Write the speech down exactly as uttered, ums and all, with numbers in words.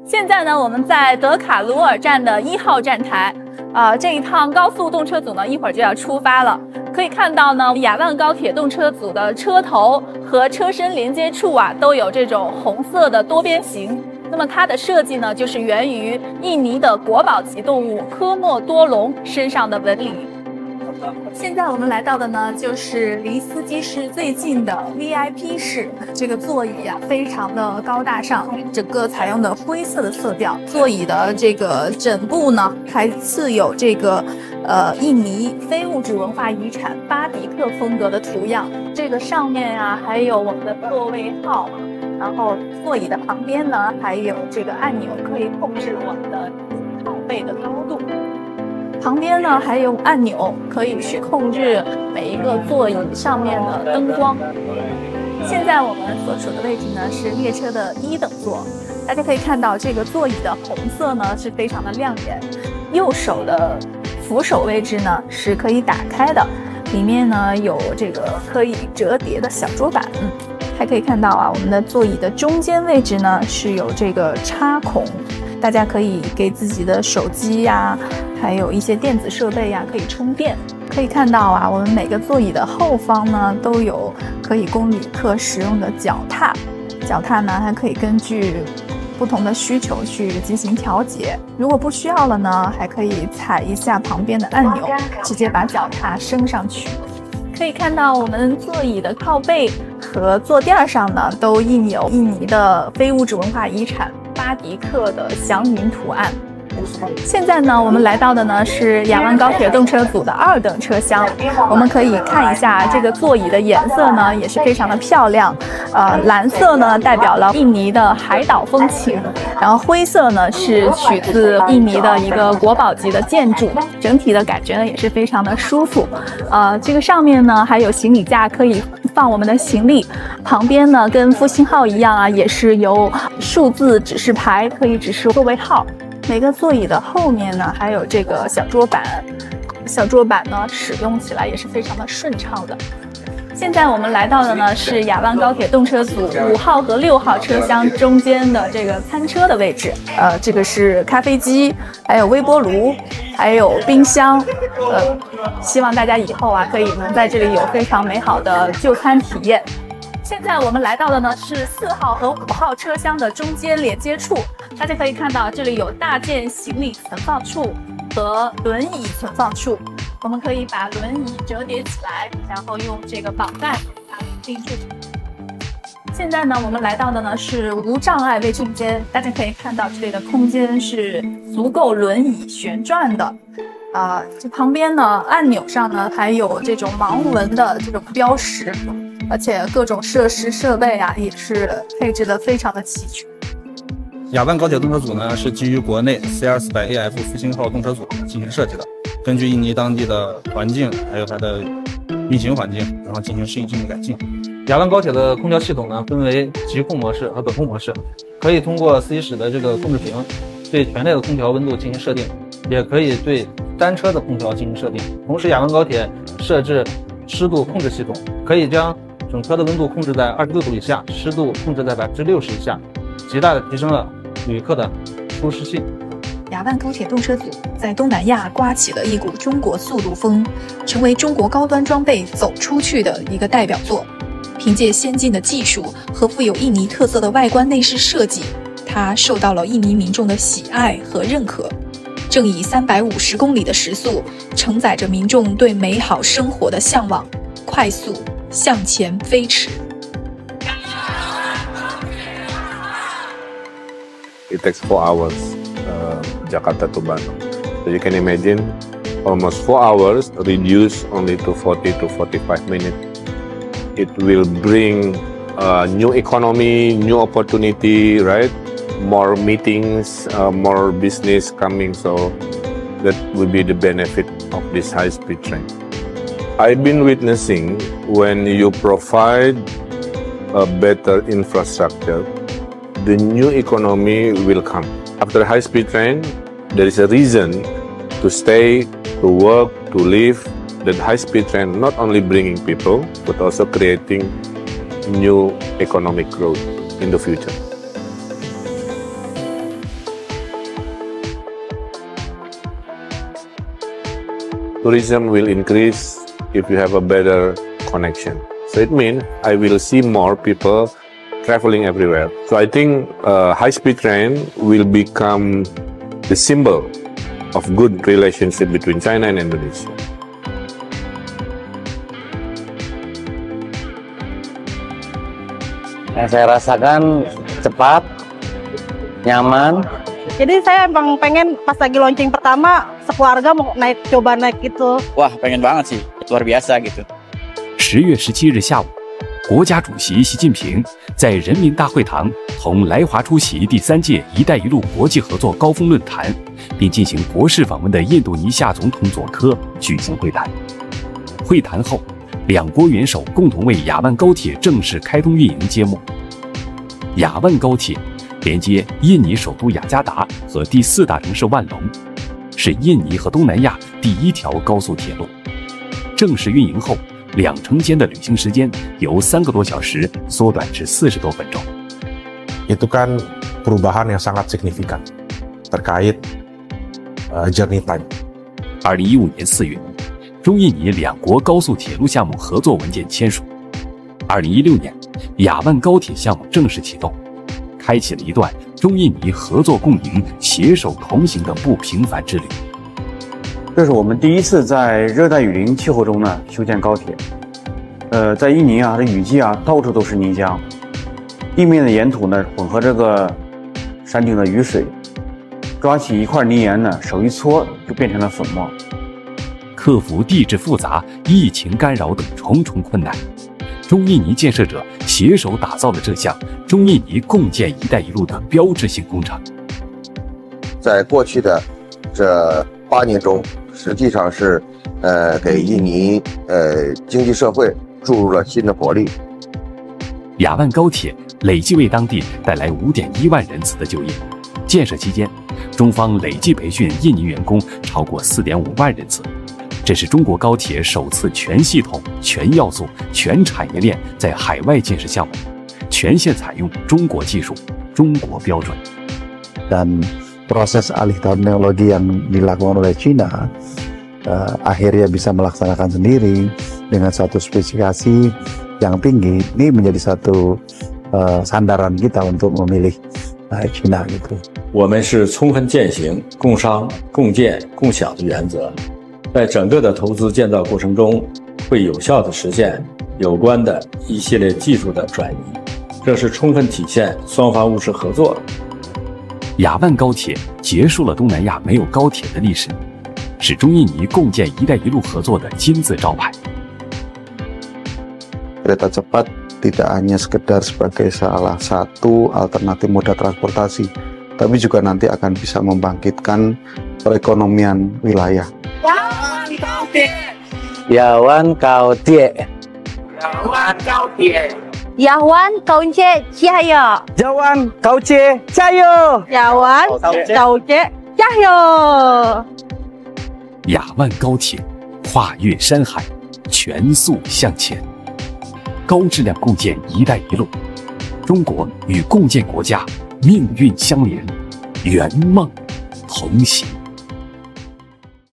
现在呢，我们在德卡鲁尔站的一号站台，啊、呃，这一趟高速动车组呢，一会儿就要出发了。可以看到呢，雅万高铁动车组的车头和车身连接处啊，都有这种红色的多边形。那么它的设计呢，就是源于印尼的国宝级动物科莫多龙身上的纹理。现在我们来到的呢，就是离司机室最近的 V I P 室。这个座椅啊，非常的高大上，整个采用的灰色的色调。座椅的这个枕部呢，还刺有这个呃印尼非物质文化遗产巴迪克风格的图样。这个上面啊，还有我们的座位号。然后座椅的旁边呢，还有这个按钮，可以控制我们的靠背的高度。旁边呢还有按钮，可以去控制每一个座椅上面的灯光。现在我们所处的位置呢是列车的一等座，大家可以看到这个座椅的红色呢是非常的亮眼。右手的扶手位置呢是可以打开的，里面呢有这个可以折叠的小桌板。还可以看到啊，我们的座椅的中间位置呢是有这个插孔，大家可以给自己的手机呀、啊，还有一些电子设备呀、啊、可以充电。可以看到啊，我们每个座椅的后方呢都有可以供旅客使用的脚踏，脚踏呢还可以根据不同的需求去进行调节。如果不需要了呢，还可以踩一下旁边的按钮，直接把脚踏升上去。可以看到我们座椅的靠背和坐垫上呢，都印有印尼的非物质文化遗产巴迪克的祥云图案。现在呢，我们来到的呢是雅万高铁动车组的二等车厢，我们可以看一下这个座椅的颜色呢，也是非常的漂亮。呃，蓝色呢代表了印尼的海岛风情，然后灰色呢是取自印尼的一个国宝级的建筑，整体的感觉呢也是非常的舒服。呃，这个上面呢还有行李架可以放我们的行李，旁边呢跟复兴号一样啊，也是有数字指示牌可以指示座位号。每个座椅的后面呢还有这个小桌板，小桌板呢使用起来也是非常的顺畅的。现在我们来到的呢是雅万高铁动车组五号和六号车厢中间的这个餐车的位置。呃，这个是咖啡机，还有微波炉，还有冰箱。呃，希望大家以后啊可以能在这里有非常美好的就餐体验。现在我们来到的呢是四号和五号车厢的中间连接处，大家可以看到这里有大件行李存放处和轮椅存放处，我们可以把轮椅折叠起来，然后用这个绑带把它定住。现在呢，我们来到的呢是无障碍位空间，大家可以看到这里的空间是足够轮椅旋转的。啊、呃，这旁边呢按钮上呢还有这种盲文的这种标识。而且各种设施设备啊，也是配置的非常的齐全。 雅万高铁动车组呢是基于国内 C 二四百 A F 复兴号动车组进行设计的，根据印尼当地的环境还有它的运行环境，然后进行适应性的改进。雅万高铁的空调系统呢分为极控模式和本控模式，可以通过司机室的这个控制屏对全列的空调温度进行设定，也可以对单车的空调进行设定。同时，雅万高铁设置湿度控制系统，可以将整车的温度控制在二十六度以下，湿度控制在百分之六十以下，极大的提升了旅客的舒适性。 雅万高铁动车组在东南亚刮起了一股中国速度风，成为中国高端装备走出去的一个代表作。凭借先进的技术和富有印尼特色的外观内饰设计，它受到了印尼民众的喜爱和认可。正以三百五十公里的时速，承载着民众对美好生活的向往，快速向前飞驰。 It takes four hours, uh, Jakarta to Bandung. So you can imagine, almost four hours reduced only to forty to forty-five minutes. It will bring a new economy, new opportunity, right? More meetings, uh, more business coming. So that will be the benefit of this high-speed train. I've been witnessing when you provide a better infrastructure, the new economy will come. After high-speed train, there is a reason to stay, to work, to live. That high-speed train not only bringing people, but also creating new economic growth in the future. tourism will increase if you have a better connection. So it means I will see more people traveling everywhere. So I think uh, high-speed train will become the symbol of good relationship between China and Indonesia. Yang saya rasakan cepat, nyaman. Jadi saya emang pengen pas lagi launching pertama sekeluarga mau naik coba naik gitu. Wah, pengen banget sih, luar biasa gitu. 十月十七日下午，国家主席习近平在人民大会堂同来华出席第三届“一带一路”国际合作高峰论坛，并进行国事访问的印度尼西亚总统佐科举行会谈。会谈后，两国元首共同为雅万高铁正式开通运营揭幕。雅万高铁连接印尼首都雅加达和第四大城市万隆，是印尼和东南亚第一条高速铁路。正式运营后，两城间的旅行时间由三个多小时缩短至四十多分钟。 Itu kan perubahan yang sangat signifikan terkait journey time。 二零一五年四月，中印尼两国高速铁路项目合作文件签署。二零一六年，雅万高铁项目正式启动，开启了一段中印尼合作共赢、携手同行的不平凡之旅。 这是我们第一次在热带雨林气候中呢修建高铁。呃，在印尼啊，这雨季啊，到处都是泥浆，地面的岩土呢混合这个山顶的雨水，抓起一块泥岩呢，手一搓就变成了粉末。 克服地质复杂、疫情干扰等重重困难，中印尼建设者携手打造了这项中印尼共建“一带一路”的标志性工程。 在过去的这八年中，实际上是呃给印尼呃经济社会注入了新的活力。 雅万高铁累计为当地带来五点一万人次的就业，建设期间，中方累计培训印尼员工超过四点五万人次。这是中国高铁首次全系统、全要素、全产业链在海外建设项目，全线采用中国技术、中国标准。 Dan proses alih teknologi yang dilakukan oleh China uh, akhirnya bisa melaksanakan sendiri dengan satu spesifikasi yang tinggi, ini menjadi satu uh, sandaran kita untuk memilih uh, China gitu. 我们是充分践行共商、共建、共享的原则。在整个的投资建造过程中，会有效地实现有关的一系列技术的转移，这是充分体现双方务实合作。 雅万高铁结束了东南亚没有高铁的历史，是中印尼共建“一带一路”合作的金字招牌。 Kereta cepat tidak hanya sekedar sebagai salah satu alternatif moda transportasi, tapi juga nanti akan bisa membangkitkan perekonomian wilayah. 雅万高铁， 雅万高铁，雅万高铁加油！ 雅万高铁加油！ 雅万高铁加油！ 雅万高铁跨越山海，全速向前，高质量共建“一带一路”，中国与共建国家命运相连，圆梦同行。